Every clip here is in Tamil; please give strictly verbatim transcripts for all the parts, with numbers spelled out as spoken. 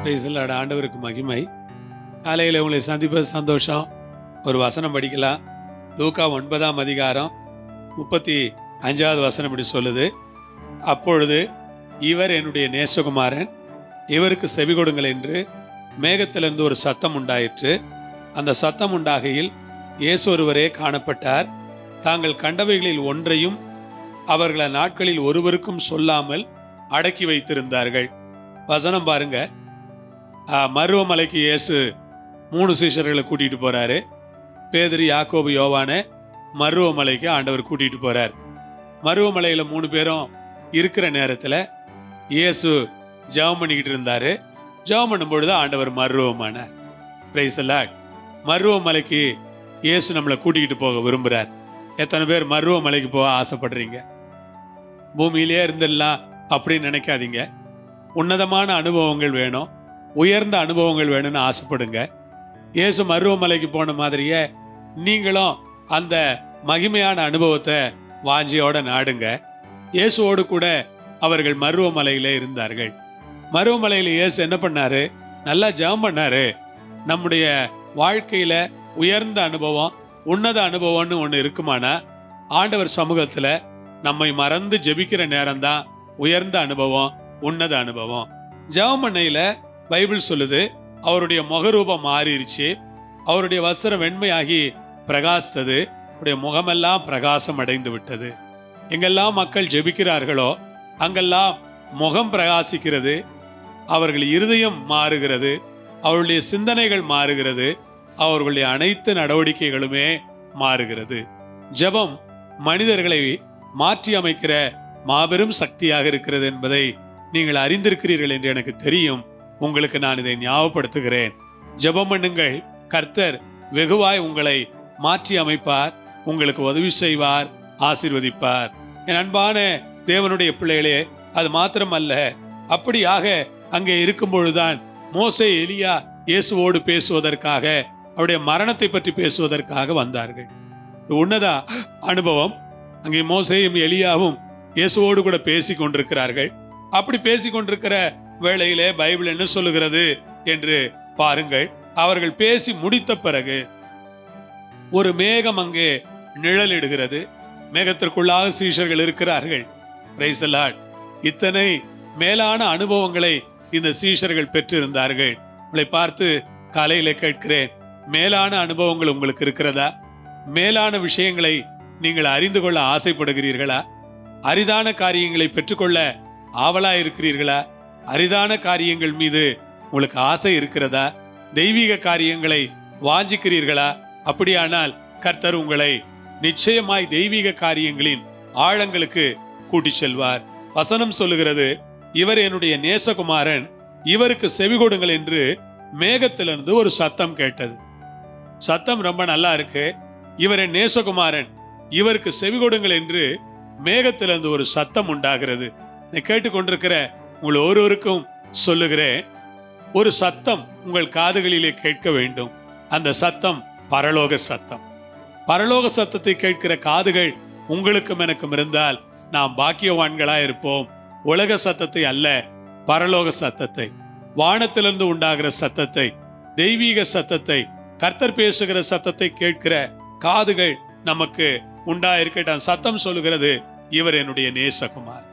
Price the Lord. ஆண்டவருக்கு மகிமை. காலையில் உங்களை சந்திப்பது சந்தோஷம். ஒரு வசனம் படிக்கலாம். லூக்கா ஒன்பதாம் அதிகாரம் முப்பத்தி அஞ்சாவது வசனம் இப்படி சொல்லுது, அப்பொழுது இவர் என்னுடைய நேசகுமாரன், இவருக்கு செவி கொடுங்கள் என்று மேகத்திலிருந்து ஒரு சத்தம் உண்டாயிற்று. அந்த சத்தம் உண்டாகையில் இயேசு ஒருவரே காணப்பட்டார். தாங்கள் கண்டவைகளில் ஒன்றையும் அவர்கள நாட்களில் ஒருவருக்கும் சொல்லாமல் அடக்கி வைத்திருந்தார்கள். வசனம் பாருங்க. மருவமலைக்கு இயேசு மூணு சீஷர்களை கூட்டிட்டு போறாரு. பேதுரு, யாக்கோபு, யோவான மருவமலைக்கு ஆண்டவர் கூட்டிட்டு போறார். மருவமலையில மூணு பேரும் இருக்கிற நேரத்துல இயேசு ஜெபம் பண்ணிக்கிட்டு இருந்தாரு. ஜெபம் பண்ணும் பொழுது ஆண்டவர் மருவமானார். Price the Lord. மருவமலைக்கு இயேசு நம்மளை கூட்டிகிட்டு போக விரும்புறார். எத்தனை பேர் மருவமலைக்கு போக ஆசைப்படுறீங்க? பூமியிலே இருந்துடலாம் அப்படின்னு நினைக்காதீங்க. உன்னதமான அனுபவங்கள் வேணும், உயர்ந்த அனுபவங்கள் வேணும்னு ஆசைப்படுங்க. இயேசு மருவமலைக்கு போன மாதிரியே நீங்களும் அந்த மகிமையான அனுபவத்தை வாஞ்சியோட நாடுங்க. இயேசுவோடு கூட அவர்கள் மருவமலையில இருந்தார்கள். மருவமலையில இயேசு என்ன பண்ணாரு? நல்லா ஜெபம் பண்ணாரு. நம்முடைய வாழ்க்கையில உயர்ந்த அனுபவம், உன்னத அனுபவம்னு ஒன்று இருக்குமானா ஆண்டவர் சமூகத்துல நம்மை மறந்து ஜெபிக்கிற நேரம்தான் உயர்ந்த அனுபவம், உன்னத அனுபவம். ஜெபம் பண்ணையில பைபிள் சொல்லுது, அவருடைய முகரூபம் மாறிடுச்சு, அவருடைய வஸ்திரம் வெண்மையாகி பிரகாசித்தது, அவருடைய முகமெல்லாம் பிரகாசம் அடைந்து விட்டது. எங்கெல்லாம் மக்கள் ஜெபிக்கிறார்களோ அங்கெல்லாம் முகம் பிரகாசிக்கிறது, அவர்கள் இருதயம் மாறுகிறது, அவருடைய சிந்தனைகள் மாறுகிறது, அவர்களுடைய அனைத்து நடவடிக்கைகளுமே மாறுகிறது. ஜெபம் மனிதர்களை மாற்றி அமைக்கிற மாபெரும் சக்தியாக இருக்கிறது என்பதை நீங்கள் அறிந்திருக்கிறீர்கள் என்று எனக்கு தெரியும். உங்களுக்கு நான் இதை ஞாபகப்படுத்துகிறேன். ஜெபம் பண்ணுங்கள். கர்த்தர் வெகுவாய் உங்களை மாற்றி அமைப்பார், உங்களுக்கு உதவி செய்வார், ஆசீர்வதிப்பார். என் அன்பான தேவனுடைய பிள்ளைகளே, அது மாத்திரமல்ல, அப்படியாக அங்கே இருக்கும் பொழுதுதான் மோசே, எலியா இயேசுவோடு பேசுவதற்காக, அவருடைய மரணத்தை பற்றி பேசுவதற்காக வந்தார்கள். உன்னதா அனுபவம். அங்கே மோசேயும் எலியாவும் இயேசுவோடு கூட பேசி கொண்டிருக்கிறார்கள். அப்படி பேசி கொண்டிருக்கிற வேளையிலே பைபிள் என்ன சொல்லுகிறது என்று பாருங்கள். அவர்கள் பேசி முடித்த பிறகு ஒரு மேகம் அங்கே நிழலிடுகிறது. மேகத்திற்குள்ளாக சீஷர்கள் இருக்கிறார்கள். Praise the lord. இத்தனை மேலான அனுபவங்களை இந்த சீஷர்கள் பெற்றிருந்தார்கள். உங்களை பார்த்து காலையில கேட்கிறேன், மேலான அனுபவங்கள் உங்களுக்கு இருக்கிறதா? மேலான விஷயங்களை நீங்கள் அறிந்து கொள்ள ஆசைப்படுகிறீர்களா? அரிதான காரியங்களை பெற்றுக்கொள்ள ஆவலா இருக்கிறீர்களா? அரிதான காரியங்கள் மீது உங்களுக்கு ஆசை இருக்கிறதா? தெய்வீக காரியங்களை வாஞ்சிக்கிறீர்களா? அப்படியானால் கர்த்தர் உங்களை நிச்சயமாய் தெய்வீக காரியங்களின் ஆழங்களுக்கு கூட்டி செல்வார். வசனம் சொல்லுகிறது, இவர் என்னுடைய நேசகுமாரன், இவருக்கு செவி கொடுங்கள் என்று மேகத்திலிருந்து ஒரு சத்தம் கேட்டது. சத்தம் ரொம்ப நல்லா இருக்கு. இவர் என் நேசகுமாரன், இவருக்கு செவி கொடுங்கள் என்று மேகத்திலிருந்து ஒரு சத்தம் உண்டாகிறது. கேட்டுக்கொண்டிருக்கிற உங்கள் ஒருவருக்கும் சொல்லுகிறேன், ஒரு சத்தம் உங்கள் காதுகளிலே கேட்க வேண்டும். அந்த சத்தம் பரலோக சத்தம். பரலோக சத்தத்தை கேட்கிற காதுகள் உங்களுக்கும் எனக்கும் இருந்தால் நாம் பாக்கியவான்களா இருப்போம். உலக சத்தத்தை அல்ல, பரலோக சத்தத்தை, வானத்திலிருந்து உண்டாகிற சத்தத்தை, தெய்வீக சத்தத்தை, கர்த்தர் பேசுகிற சத்தத்தை கேட்கிற காதுகள் நமக்கு உண்டாயிருக்கட்டும். சத்தம் சொல்லுகிறது, இவர் என்னுடைய நேசகுமாரன்,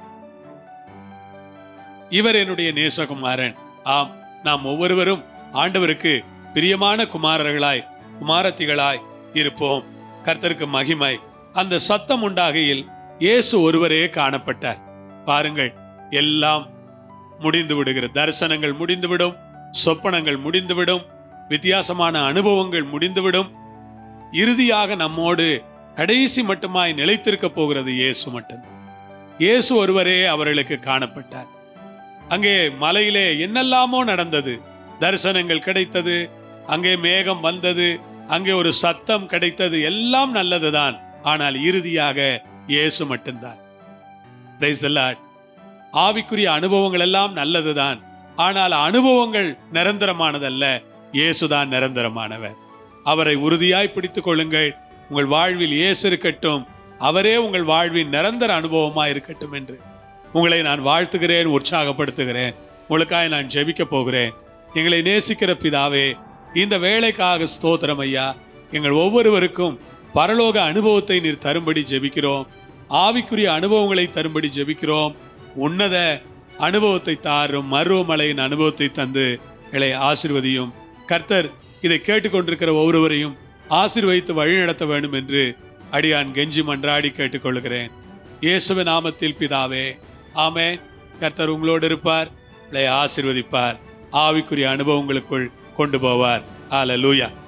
இவர் என்னுடைய நேசகுமாரன். ஆம், நாம் ஒவ்வொருவரும் ஆண்டவருக்கு பிரியமான குமாரர்களாய், குமாரத்திகளாய் இருப்போம். கர்த்தருக்கு மகிமை. அந்த சத்தம் உண்டாகையில் இயேசு ஒருவரே காணப்பட்டார். பாருங்கள், எல்லாம் முடிந்து விடுகிறது. தரிசனங்கள் முடிந்துவிடும், சொப்பனங்கள் முடிந்துவிடும், வித்தியாசமான அனுபவங்கள் முடிந்துவிடும். இறுதியாக நம்மோடு கடைசி மட்டுமாய் நிலைத்திருக்க போகிறது இயேசு மட்டும்தான். இயேசு ஒருவரே அவர்களுக்கு காணப்பட்டார். அங்கே மலையிலே என்னெல்லாமோ நடந்தது. தரிசனங்கள் கிடைத்தது, அங்கே மேகம் வந்தது, அங்கே ஒரு சத்தம் கிடைத்தது. எல்லாம் நல்லதுதான். ஆனால் இறுதியாக இயேசு மட்டும்தான். Praise the lord. ஆவிக்குரிய அனுபவங்கள் எல்லாம் நல்லதுதான். ஆனால் அனுபவங்கள் நிரந்தரமானதல்ல. இயேசுதான் நிரந்தரமானவர். அவரை உறுதியாய் பிடித்துக் கொள்ளுங்கள். உங்கள் வாழ்வில் இயேசு இருக்கட்டும், அவரே உங்கள் வாழ்வின் நிரந்தர அனுபவமாய் இருக்கட்டும் என்று உங்களை நான் வாழ்த்துகிறேன், உற்சாகப்படுத்துகிறேன். உங்களுக்காக நான் ஜெபிக்க போகிறேன். எங்களை நேசிக்கிற பிதாவே, இந்த வேலைக்காக ஸ்தோத்திரம் ஐயா. எங்கள் ஒவ்வொருவருக்கும் பரலோக அனுபவத்தை நீர் தரும்படி ஜெபிக்கிறோம். ஆவிக்குரிய அனுபவங்களை தரும்படி ஜெபிக்கிறோம். உன்னத அனுபவத்தை தாரும், மருவமலையின் அனுபவத்தை தந்து எங்களை ஆசீர்வதியும். கர்த்தர் இதை கேட்டுக்கொண்டிருக்கிற ஒவ்வொருவரையும் ஆசீர்வதித்து வழிநடத்த வேண்டும் என்று அடியான் கெஞ்சி மன்றாடி கேட்டுக்கொள்கிறேன். இயேசுவின் நாமத்தில் பிதாவே, ஆமென். கர்த்தர் உங்களோடு இருப்பார், உங்களை ஆசீர்வதிப்பார், ஆவிக்குரிய அனுபவங்களுக்குள் கொண்டு போவார். ஹல்லேலூயா.